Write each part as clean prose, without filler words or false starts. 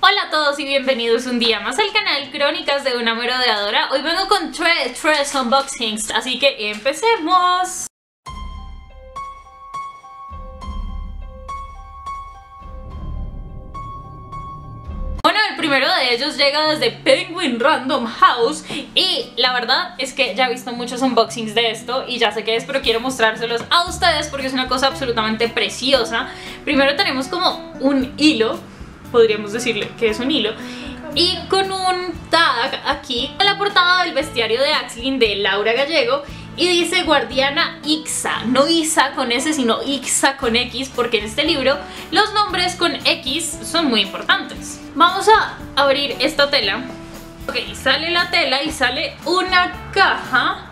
Hola a todos y bienvenidos un día más al canal Crónicas de una Merodeadora. Hoy vengo con tres unboxings, así que empecemos. Bueno, el primero de ellos llega desde Penguin Random House y la verdad es que ya he visto muchos unboxings de esto y ya sé qué es, pero quiero mostrárselos a ustedes porque es una cosa absolutamente preciosa. Primero tenemos como un hilo, podríamos decirle que es un hilo, y con un tag aquí en la portada del bestiario de Axlin de Laura Gallego y dice Guardiana Ixa, no Isa con S sino Ixa con X, porque en este libro los nombres con X son muy importantes. Vamos a abrir esta tela. Ok, sale la tela y sale una caja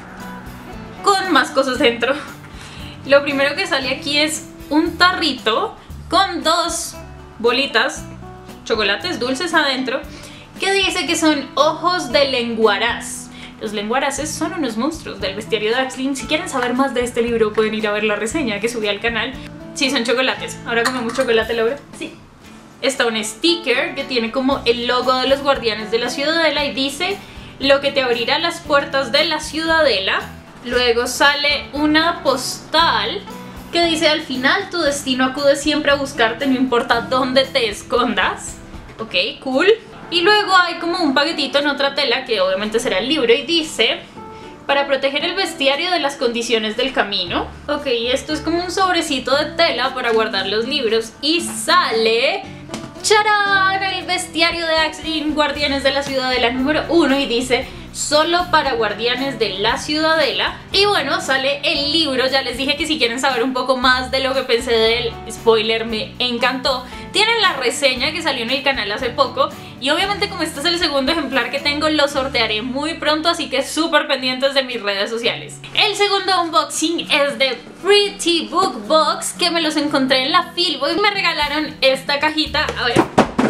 con más cosas dentro. Lo primero que sale aquí es un tarrito con dos bolitas, chocolates dulces adentro, que dice que son ojos de lenguaraz. Los lenguaraces son unos monstruos del bestiario de Axlin. Si quieren saber más de este libro pueden ir a ver la reseña que subí al canal. Sí, son chocolates. ¿Ahora comemos chocolate, Laura? Sí. Está un sticker que tiene como el logo de los guardianes de la ciudadela y dice lo que te abrirá las puertas de la ciudadela. Luego sale una postal que dice al final tu destino acude siempre a buscarte, no importa dónde te escondas. Ok, cool. Y luego hay como un paquetito en otra tela que obviamente será el libro y dice para proteger el bestiario de las condiciones del camino. Ok, esto es como un sobrecito de tela para guardar los libros y sale ¡charán! El bestiario de Axlin, Guardianes de la Ciudadela número 1 y dice solo para Guardianes de la Ciudadela. Y bueno, sale el libro. Ya les dije que si quieren saber un poco más de lo que pensé del spoiler, me encantó. Tienen la reseña que salió en el canal hace poco y obviamente como este es el segundo ejemplar que tengo lo sortearé muy pronto, así que súper pendientes de mis redes sociales. El segundo unboxing es de Pretty Book Box, que me los encontré en la Filbo y me regalaron esta cajita. A ver.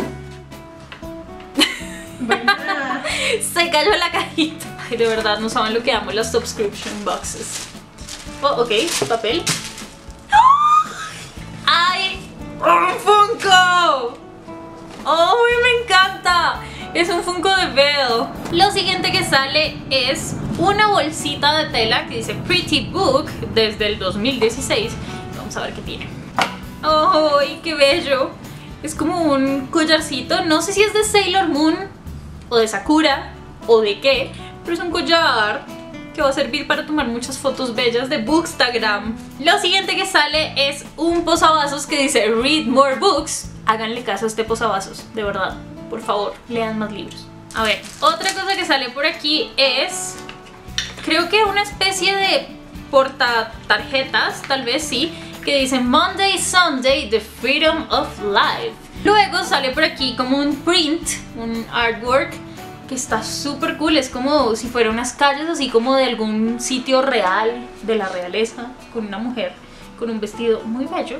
Se cayó la cajita. Ay, de verdad no saben lo que amo las subscription boxes. Oh, ok, papel. ¡Ay! ¡Un Funko! ¡Oh, me encanta! Es un Funko de Belle. Lo siguiente que sale es una bolsita de tela que dice Pretty Book desde el 2016. Vamos a ver qué tiene. ¡Oh, qué bello! Es como un collarcito. No sé si es de Sailor Moon o de Sakura o de qué, pero es un collar que va a servir para tomar muchas fotos bellas de Bookstagram. Lo siguiente que sale es un posavasos que dice Read More Books. Háganle caso a este posavasos, de verdad, por favor, lean más libros. A ver, otra cosa que sale por aquí es, creo que una especie de portatarjetas, tal vez sí, que dice Monday, Sunday, The Freedom of Life. Luego sale por aquí como un print, un artwork que está súper cool, es como si fuera unas calles así como de algún sitio real de la realeza, con una mujer con un vestido muy bello.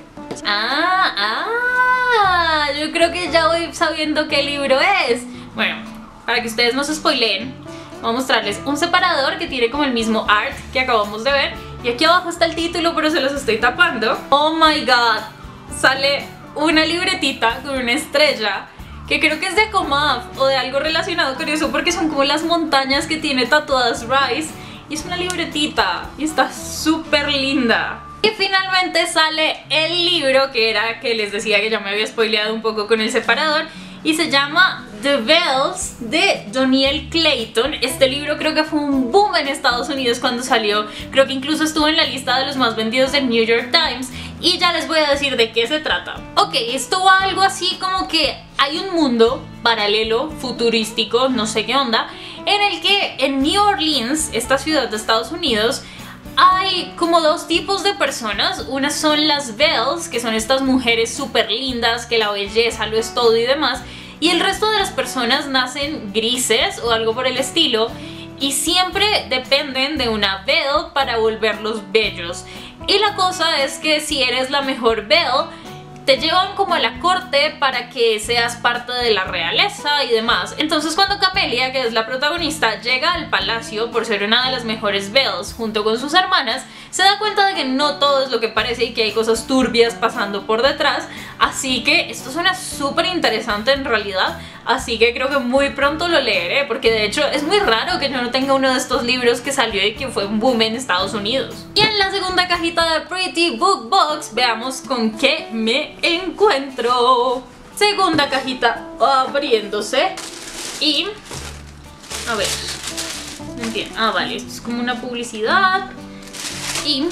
Yo creo que ya voy sabiendo qué libro es. Bueno, para que ustedes no se spoileen, voy a mostrarles un separador que tiene como el mismo art que acabamos de ver y aquí abajo está el título, pero se los estoy tapando. Oh my god, sale una libretita con una estrella que creo que es de Comaf o de algo relacionado con eso, porque son como las montañas que tiene tatuadas Rice y es una libretita y está súper linda. Y finalmente sale el libro que les decía que ya me había spoileado un poco con el separador y se llama The Bells de Donielle Clayton. Este libro creo que fue un boom en Estados Unidos cuando salió, creo que incluso estuvo en la lista de los más vendidos del New York Times y ya les voy a decir de qué se trata. Ok, esto va algo así como que hay un mundo paralelo, futurístico, no sé qué onda, en el que en New Orleans, esta ciudad de Estados Unidos, hay como dos tipos de personas. Unas son las Bells, que son estas mujeres súper lindas, que la belleza lo es todo y demás, y el resto de las personas nacen grises o algo por el estilo y siempre dependen de una Belle para volverlos bellos. Y la cosa es que si eres la mejor Belle, te llevan como a la corte para que seas parte de la realeza y demás. Entonces cuando Camelia, que es la protagonista, llega al palacio por ser una de las mejores Bells junto con sus hermanas, se da cuenta de que no todo es lo que parece y que hay cosas turbias pasando por detrás. Así que esto suena súper interesante en realidad, así que creo que muy pronto lo leeré, porque de hecho es muy raro que yo no tenga uno de estos libros que salió y que fue un boom en Estados Unidos. Y en la segunda cajita de Pretty Book Box veamos con qué me encuentro. Segunda cajita abriéndose y... a ver, no entiendo. Ah, vale, esto es como una publicidad. Y...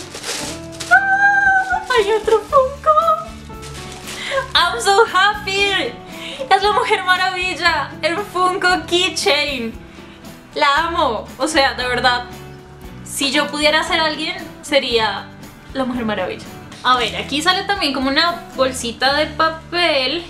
¡ah! ¡Hay otro Funko! I'm so happy. Es la Mujer Maravilla, el Funko Keychain. La amo, o sea, de verdad, si yo pudiera ser alguien, sería la Mujer Maravilla. A ver, aquí sale también como una bolsita de papel.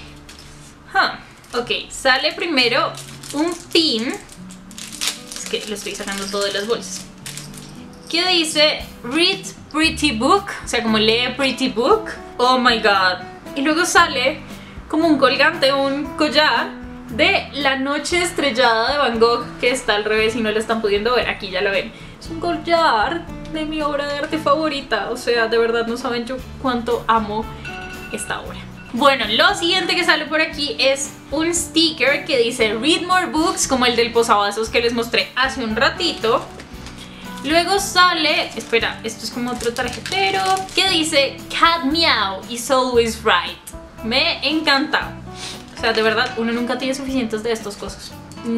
Ok, sale primero un pin. Es que lo estoy sacando todo de las bolsas. Que dice Read Pretty Book, o sea, como lee Pretty Book. Oh my god. Y luego sale como un colgante, un collar de La Noche Estrellada de Van Gogh, que está al revés y no lo están pudiendo ver. Aquí ya lo ven. Es un collar de mi obra de arte favorita. O sea, de verdad no saben yo cuánto amo esta obra. Bueno, lo siguiente que sale por aquí es un sticker que dice Read More Books, como el del posavasos que les mostré hace un ratito. Luego sale, espera, esto es como otro tarjetero, que dice Cat Meow is always right. Me encanta. O sea, de verdad, uno nunca tiene suficientes de estas cosas.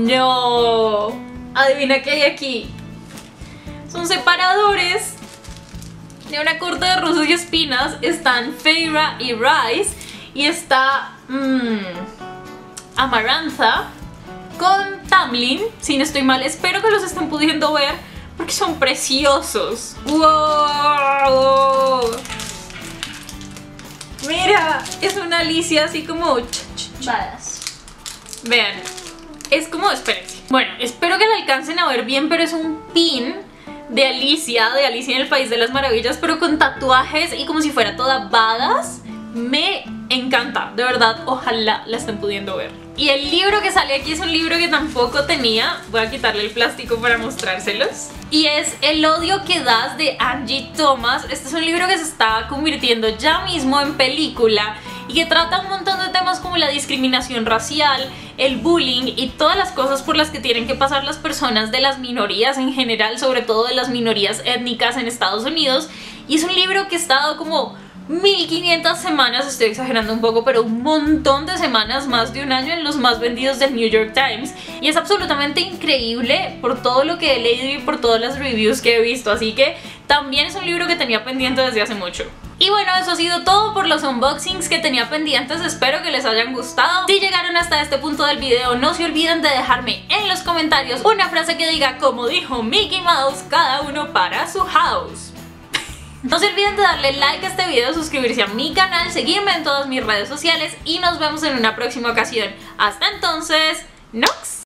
No. Adivina qué hay aquí. Son separadores de una corte de rosas y espinas. Están Feyre y Rice. Y está Amarantha con Tamlin, si no estoy mal. Espero que los estén pudiendo ver porque son preciosos. ¡Wow! Mira, es una Alicia así como... Vean, es como... espérense. Bueno, espero que la alcancen a ver bien, pero es un pin de Alicia en el País de las Maravillas, pero con tatuajes y como si fuera toda badass. Me encanta, de verdad, ojalá la estén pudiendo ver. Y el libro que sale aquí es un libro que tampoco tenía. Voy a quitarle el plástico para mostrárselos. Y es El odio que das, de Angie Thomas. Este es un libro que se está convirtiendo ya mismo en película y que trata un montón de temas como la discriminación racial, el bullying y todas las cosas por las que tienen que pasar las personas de las minorías en general, sobre todo de las minorías étnicas en Estados Unidos. Y es un libro que ha estado como 1500 semanas, estoy exagerando un poco, pero un montón de semanas, más de un año, en los más vendidos del New York Times. Y es absolutamente increíble por todo lo que he leído y por todas las reviews que he visto, así que también es un libro que tenía pendiente desde hace mucho. Y bueno, eso ha sido todo por los unboxings que tenía pendientes, espero que les hayan gustado. Si llegaron hasta este punto del video, no se olviden de dejarme en los comentarios una frase que diga, como dijo Mickey Mouse, cada uno para su house. No se olviden de darle like a este video, suscribirse a mi canal, seguirme en todas mis redes sociales y nos vemos en una próxima ocasión. Hasta entonces, ¡Nox!